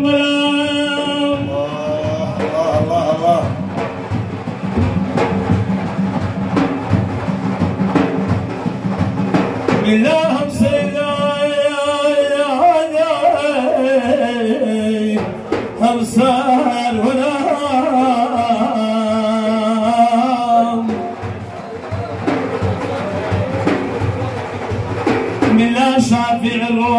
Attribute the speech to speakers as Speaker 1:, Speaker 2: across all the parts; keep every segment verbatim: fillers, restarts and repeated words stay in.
Speaker 1: كربلاء
Speaker 2: الله الله الله
Speaker 1: بالله سيدنا همسار ولا بالله شافع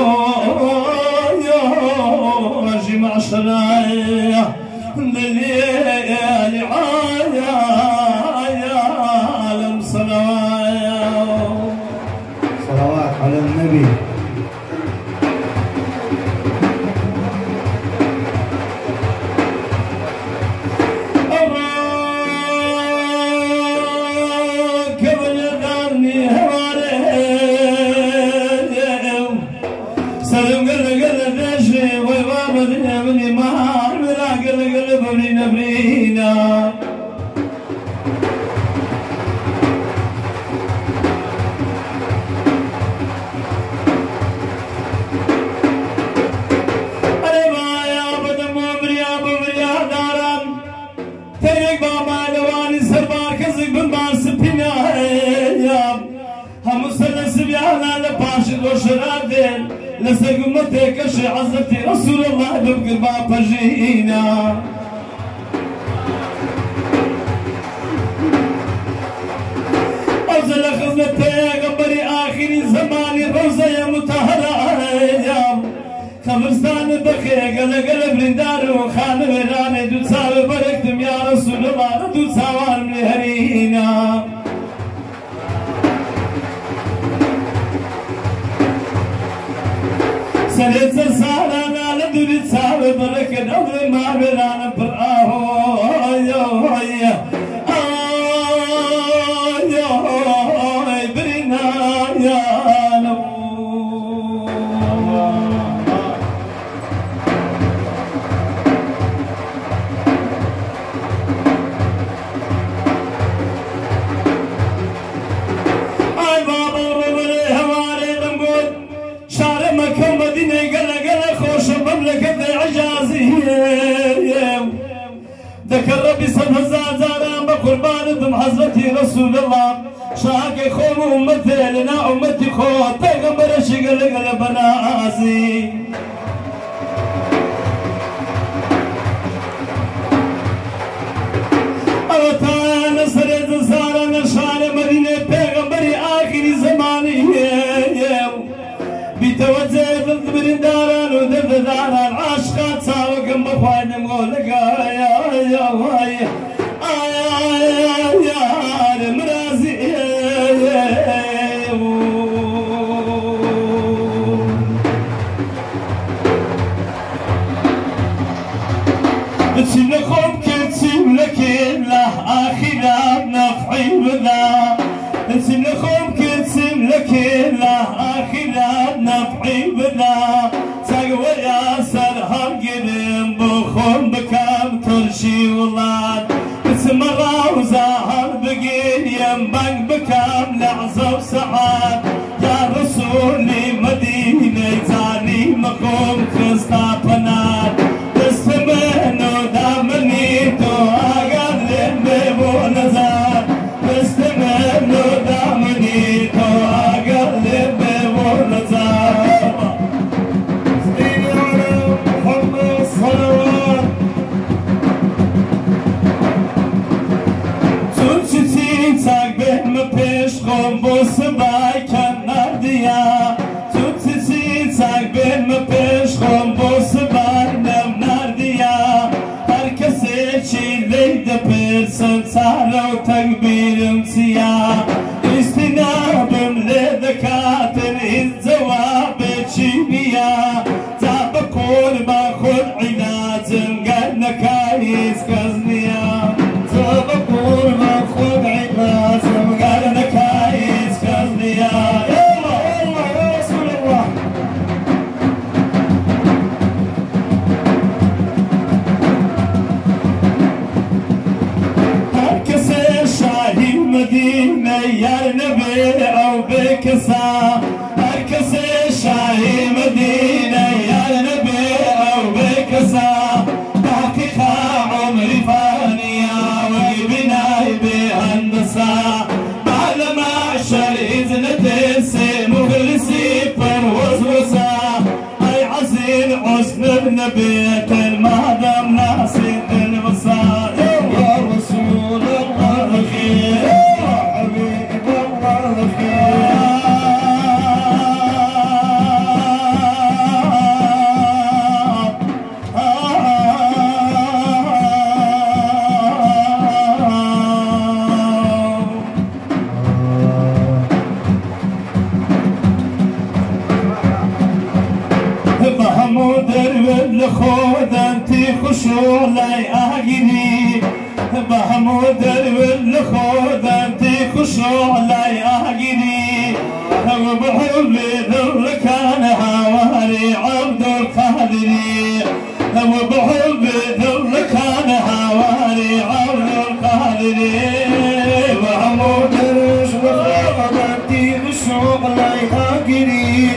Speaker 1: الروح جمع شرايا الليالي عايا عالم صلوات
Speaker 2: صلوات على النبي
Speaker 1: سلم قل قل دشي ويوابدنا من إمام لا قل قل برينا برينا أنا ما يا بدم وبريا ببريا دارم تريك بابا لواني سربار كزك بنبار سبينا هم سلس بيانا لباشد وشرادين لسقمتك شي عزتي رسول الله بقربا بجينا أوزل خزنتك قبري آخر زماني روزة يا متهرة أيام خبرستان بخي قل قل برندار وخان وراني دو تساوي بركتم يا رسول الله دو تساوان من هرينا سليت سالنا لدري تساوي بركة دور ما بلانا برآه يا يا يا برنا يا لو أي بابا ربنا هواري دمقود شعر مكة مدينة قل قل خوش مملكة عجازية ذكر ربي صلى الله زاران بقربان دم حضرتي رسول الله شاكي خوم أمتي لنا أمتي خو پیغمبر شقل قل بناسي أوتان سرد زاران شعر مدينة پیغمبري آخر زماني بتوجه ضد برنداران وضد داران عاشقات ساوكم بخوانم قولك يا يا يا يا مرازي تسيب لكم كتسيب لك له آخرة نفعي بذا تسيب لكم كتسيب لك له آخرة نفعي بذا سقوى يا سرهم قدم بخون بكام ترشي ولاد اسم الروزة هالبقين ينبق بكام لعزة وسعاد يا رسولي مدينة زاني مقوم كرستا بنات بستمنو دامني تو أقل بيبو نزار بستمنو دامني تو أقل بيبو نزار سيدي على محمد صلوات سوتشي تاك بهم بيش قوم بوسباي كان نرديا سوتشي تاك بهم بيش قوم بوسباي نم نرديا هركسي شي ليد بيرسن سالو تكبير امسيا استنابم لذكاتر الزواب تشينيا تابكون باخد عنازم قد نكايس كزنيا تابكون باخد عنازم قد نكايس كزنيا يلا يلا يا رسول الله هركسي شاهي مدينة يا نبي أو بكسا هركسي شاهي مدينة يا نبي أو بكسا النساء دقيقة عمري فانية وقبناي بهندسة بعد ما شريت نتسي مخلصي فروز وسا أي عزيز حسن ابن بيت المهدم ناسي المساء يا رسول الله خير يا حبيب الله خير خود انتي خشوع لاي اهجني بحمود الول خود انتي خشوع لاي اهجني وبحبي ذل كان هواري عبد القادري وبحبي ذل كان هواري عبد القادري بحمود الول خود انتي خشوع لاي اهجني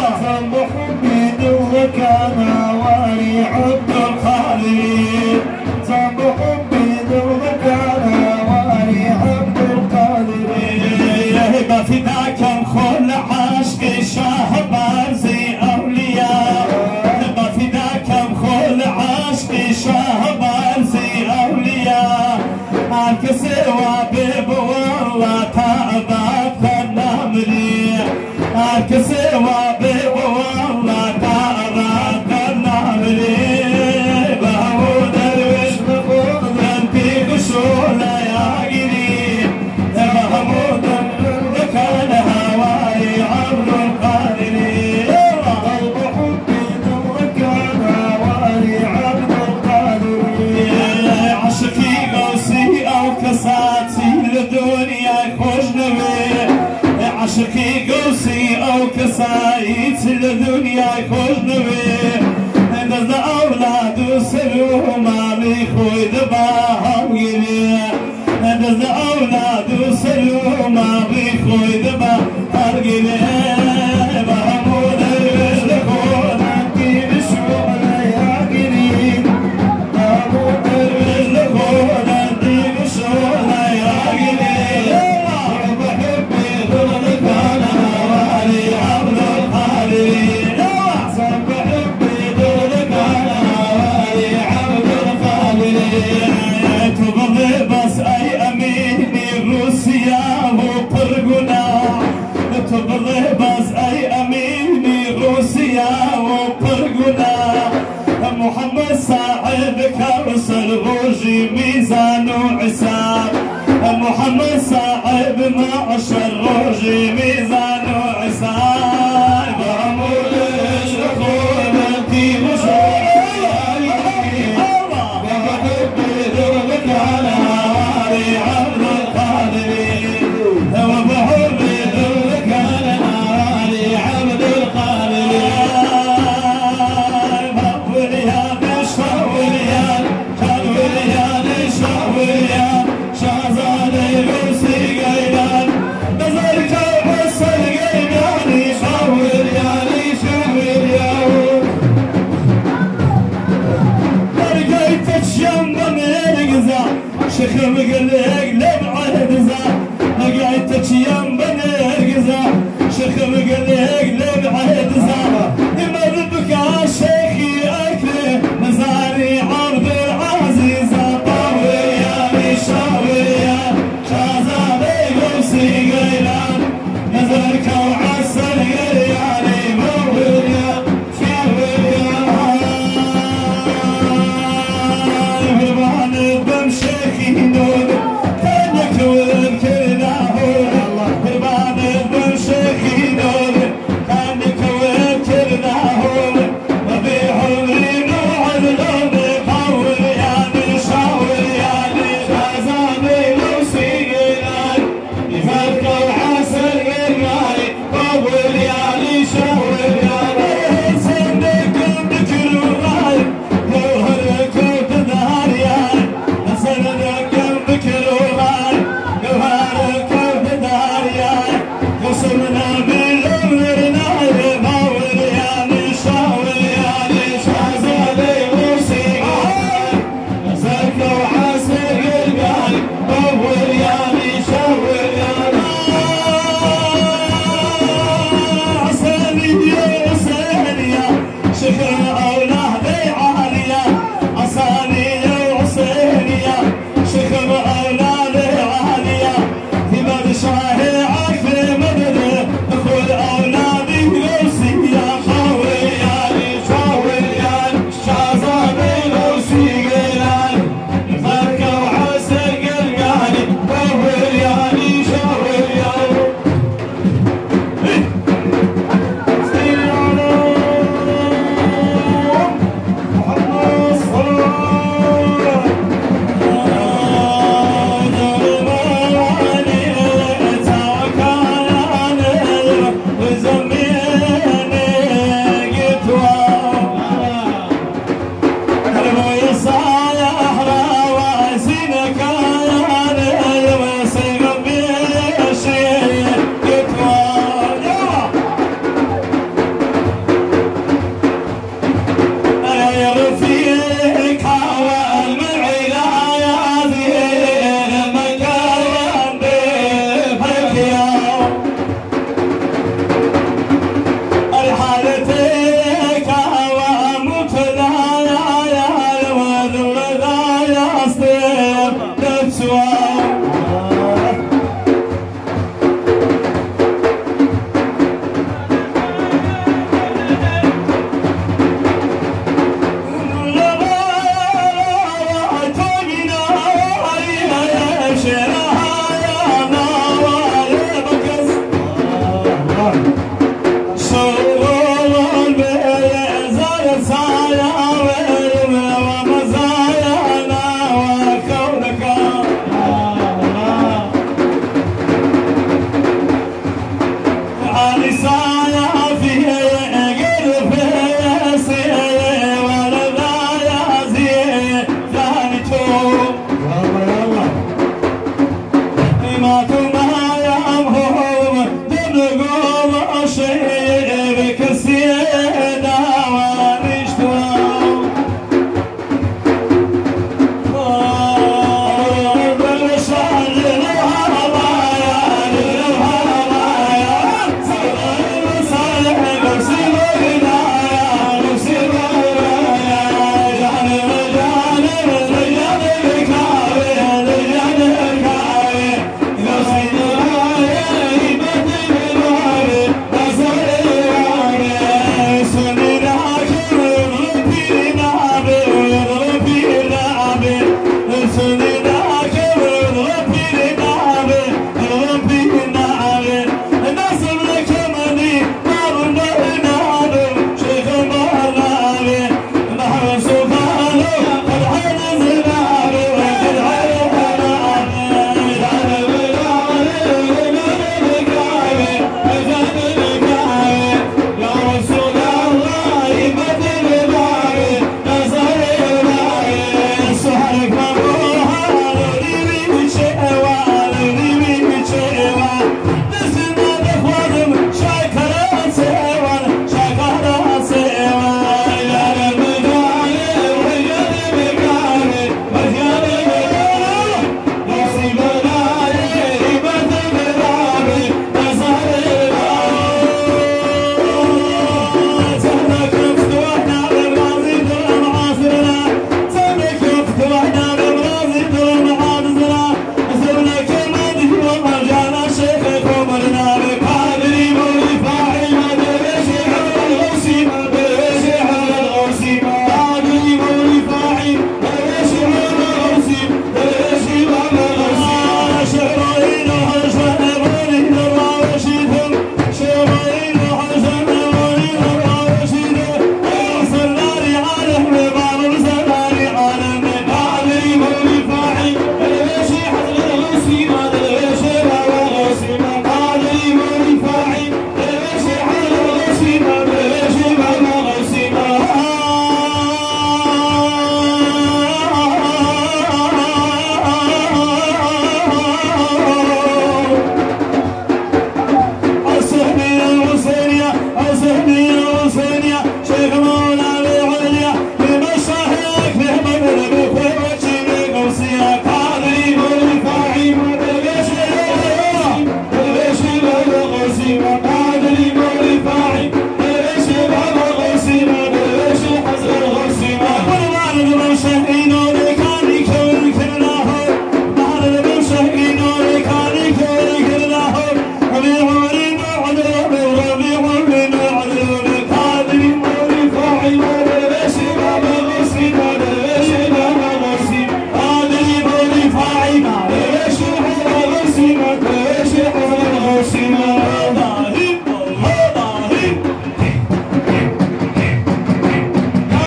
Speaker 1: بحبي ذل كان هواري عبد القادري صب حبي ذو كان هواري عبد القادري يهب فداك الخل عاشق شهبان زي اولياء يهب فداك الخل عاشق شهبان زي اولياء عنك سوى بيب والله تعبت فنامري عنك سوى بيب والله تعبت فنامري بحمود الوش بخوض انتي بشولة يا قريب بحمود كان هواي عبد القادري قلب حبي ذو كان هواي عبد القادري عشقي غوصي او كساتي لدنيا خوش نبي عشقي قوسي او كسايت لدنيا خوش نبي نزد اولاد سلو مالي خوي دبا هويني نزد اولاد سلو مالي خوي دبا هويني بحمود الوش لخود انتي بشغل يا قريب بحمود الوش لخود انتي بشغل يا قريب بحبي ذل كان هواري عبد القادري تبغي بس اي اميني روسيا وقرقنا تبغي بس اي اميني روسيا وقرقنا محمد صاحب كرسل روجي ميزان وعساب محمد صاحب معشر روجي ميزان وعساب بحمود الشخور انتي مشهور كان هواري عبد القادري وبحبي ذل كان هواري عبد القادري وليان اشرب وليان كان وليان اشرب وليان شهزادي روسي قيلان نزلك وحصل قيلاني شهر ولياني شهر وليان لقيتك يما مرقزة شخم قلق لبعد زا لقيتك يما مرقزة شخم قلق لبعد زا ما بكى شيخي اكله مزاري عبد العزيز طاوياني شاويان شهزادي قوسي قيلان نزلك وعسل قيلاني مويان شاويان بمشيخي نور ڕۆیە